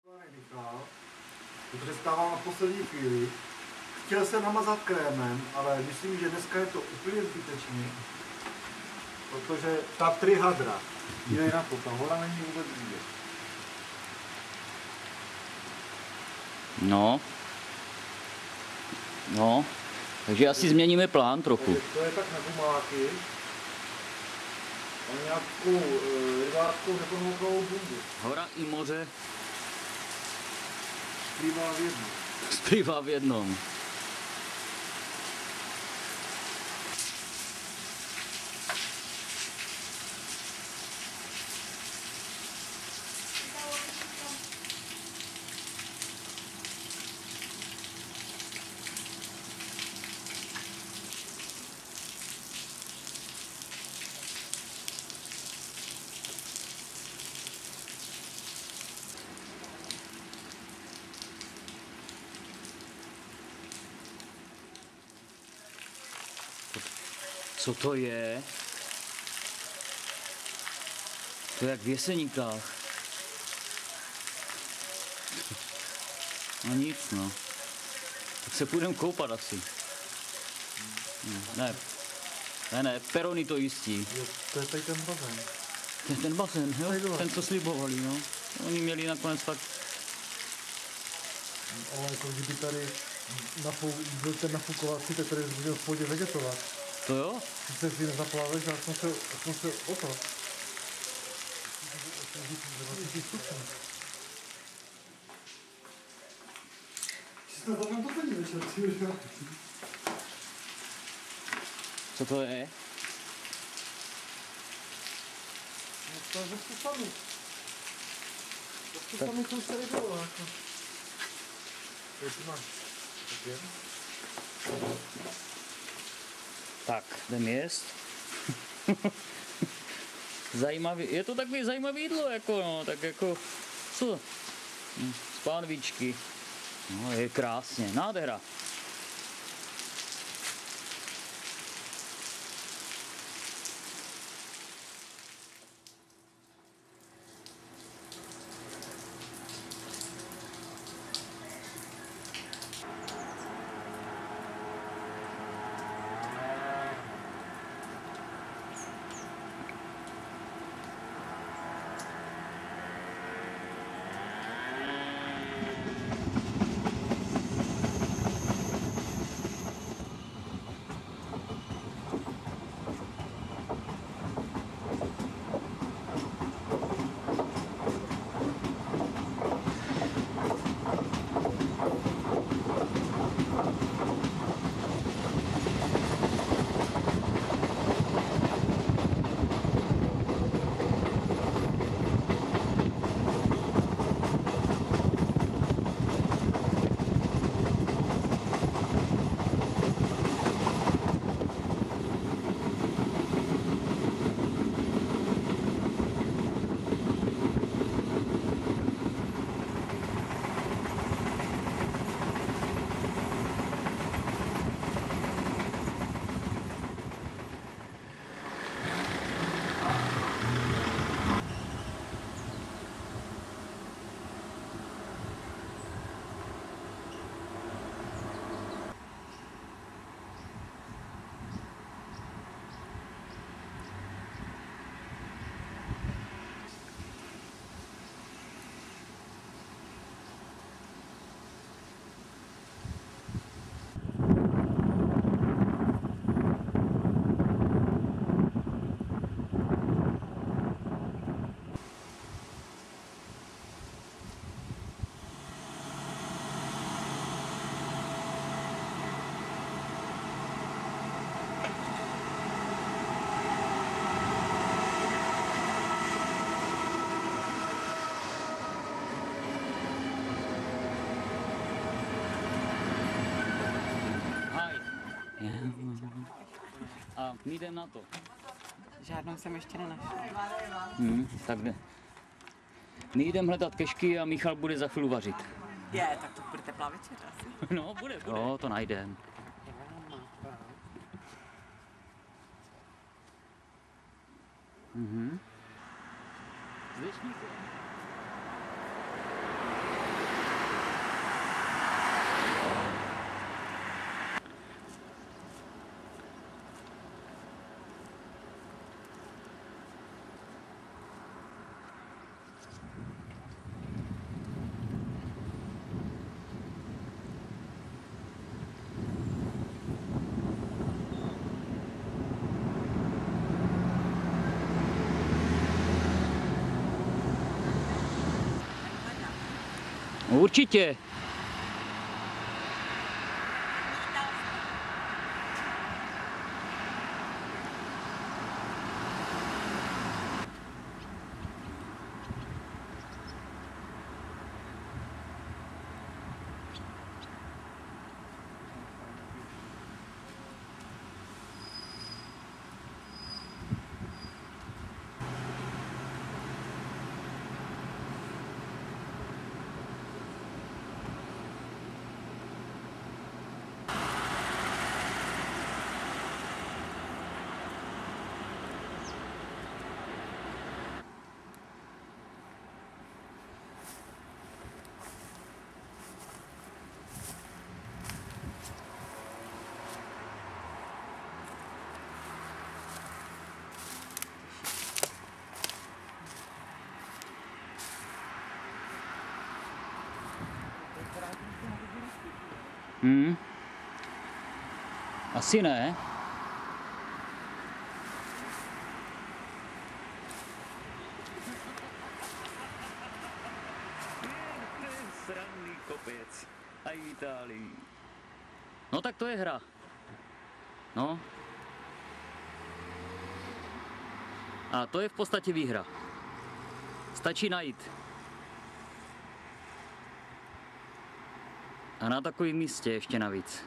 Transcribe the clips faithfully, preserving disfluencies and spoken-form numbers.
Nenechal, protože stával na poslední chvíli. Chtěl se namazat krémem, ale myslím, že dneska je to úplně zbytečný, protože ta trihadra, dívej na to, ta hora není vůbec vidět. No. No. Takže asi změníme plán trochu. To je tak na gumáky. A nějakou e, rybářskou nepromoklavou bundu. Hora i moře Splývá v jednom. splývá v jednom. Co to je? To je jak v Jeseníkách. No nic, no. Tak se půjdeme koupat asi. Ne, ne, ne, Perony to jistí. Jo, to je tady ten bazén. Ten, ten bazén, jo? Ten, co slibovali, no. Oni měli nakonec fakt... Ale jako kdyby tady nafou, byl ten nafukovací, tak tady budeme v pohodě vegetovat. To jo? Když se si nezapláveš, já jsem se, jsem se o to. Jsi to tam poslední večer, ty už jo? Co to je? No to je ze sami. Ze sami jsem se ryboval, jako. Jak ty máš? Tak je? Tak, jdem jíst. Zajímavý, je to takový zajímavý jídlo, jako no, tak jako, co? Hm, z pánvičky. No, je krásně, nádhera. A my jdem na to. Žádnou jsem ještě nenašla. Hmm, tak jde. My jdem hledat kešky a Michal bude za chvíli vařit. Je, tak to bude teplá večera asi. No, bude, bude. Jo, to najdem. Mhm. S dešníkem. Určitě. Hmm. Asi ne. Sranný kopec. A Itálii. No tak to je hra. No. A to je v podstatě výhra. Stačí najít. A na takovém místě ještě navíc.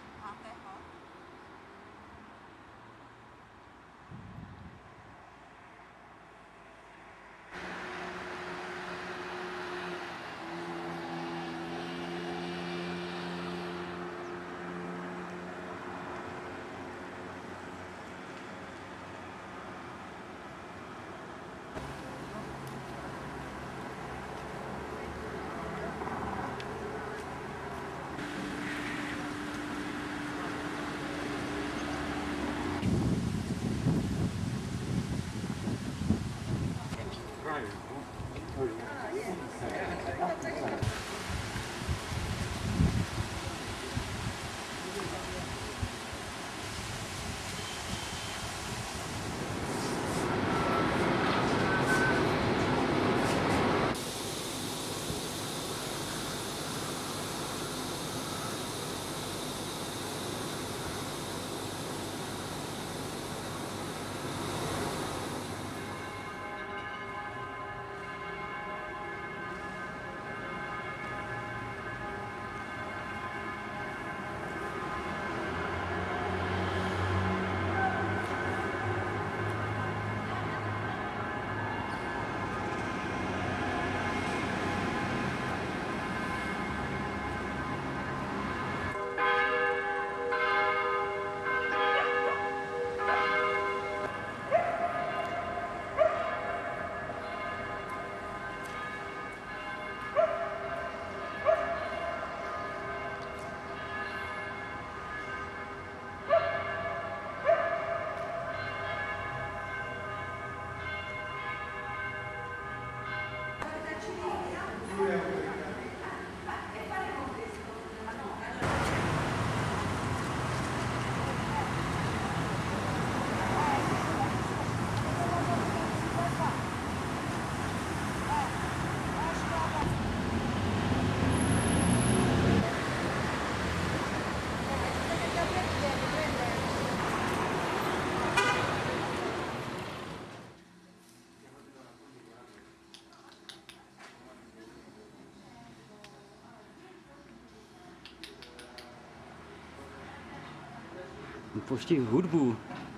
Pouští hudbu.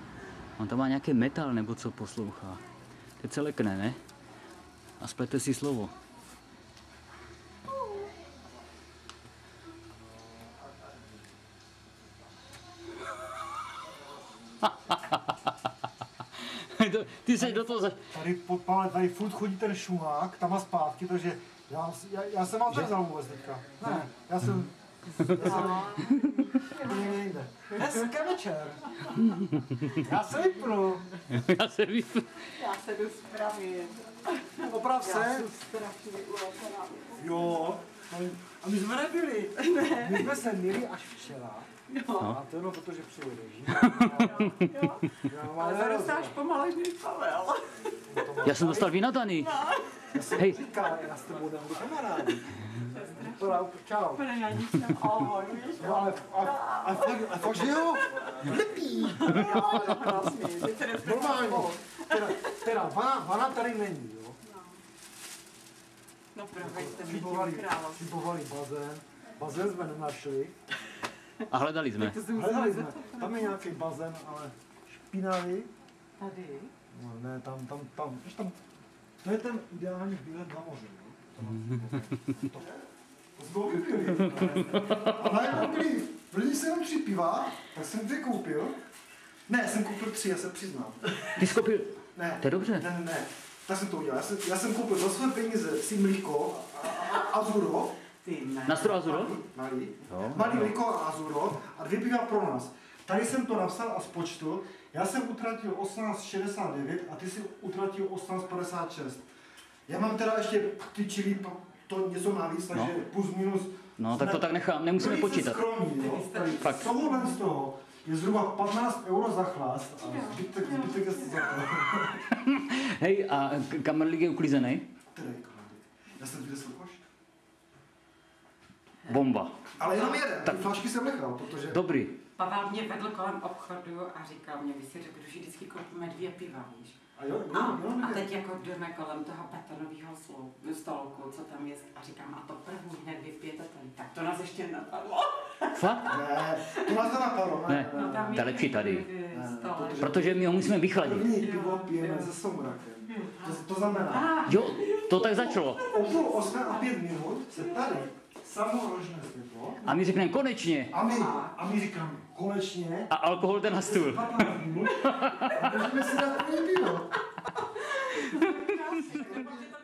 On tam má nějaký metal nebo co poslouchá. Teď se lekne, ne? A splete si slovo. Ty se do toho... Za... Tady, Pavle, tady furt chodí ten šumák, tam a zpátky, takže já, já, já jsem vás nevzal vůbec teďka. Ne, já jsem... Já jsem... nejde. Hezké večer. Já se vypnu. Já se vypnu. Já se jdu spravit. Oprav se. Já jsem strašně ulepená. Jo. A my jsme nebyli. Ne. My jsme se měli až včera. Jo. A to jenom protože přijdeš. Jo. Ale zarostáš pomalej než Pavel. Já jsem dostal vynadaný. Já jsem Hej. říkal, já s tebou nebudu kamarádi. Dobrá, čau. Pane Janíčka, ahoj, víš, No, ale, a, a, fakt, a fakt, že jo? Lepí. krásný, teď se jdeš Normálně. Teda, teda vana, vana tady není, jo? No proveďte mi Slibovali, tím království. slibovali bazén. Bazén jsme nenašli. A hledali jsme. To se musíme Hledali jsme. zeptat. Tam je nějaký bazén, ale špinavý. Tady. No ne, tam, tam, tam, víš tam, to je ten ideální výlet na moře, jo? To, to jsme ho vypili. A najednou byli, byli jsem jenom tři piva, tak jsem dvě koupil. Ne, jsem koupil tři, já se přiznám. Ty jsi koupil, Ne. to je dobře. Ne, ne, ne. Tak jsem to udělal. Já jsem, já jsem koupil za své peníze si mlíko a, a, a azuro. Ty ne. Na stro Azuro? Malý. Jo. Malý mlíko a azuro a dvě piva pro nás. Tady jsem to napsal a spočtu. Já jsem utratil osmnáct šedesát devět a ty si utratil osmnáct padesát šest. Já mám teda ještě ty čili to něco navíc, takže No. plus minus. No, tak to tak nechám, nemusíme velice počítat. Skromný, jo. Fakt. Z tohohle z toho je zhruba patnáct euro za chlast a zbytek, zbytek je za to. Hej, a k- kamerlík je uklizený? Který kamarádek? Já jsem vynesl koš. Bomba. Ale jenom jeden, ty flašky jsem nechal, protože... Dobrý. Pavel mě vedl kolem obchodu a říkal mě, vy si řekl, že vždycky koupíme dvě piva, víš. A jo, A, jo, jo, a jo. teď jako jdeme kolem toho betonového stolku, co tam je, a říkám, a to první hned vypijete tady, tak to nás ještě napadlo. Fakt? Ne, to nás nenapadlo, Ne. ne, No ne, tam ne. To je lepší tady. Ne, Stole. protože- Protože my ho musíme vychladit. První pivo pijeme se soumrakem. To, to znamená, A, Jo, to tak začalo. o půl osmé a pět minut se tady samorožné světlo A my řekneme konečně. a my, a my říkáme konečně A alkohol jde na stůl. patnáct minut a můžeme si dát první pivo. krásně, protože to